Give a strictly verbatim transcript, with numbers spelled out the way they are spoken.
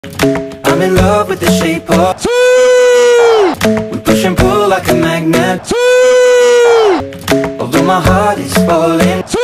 I'm in love with the shape of we push and pull like a magnet. Although my heart is falling.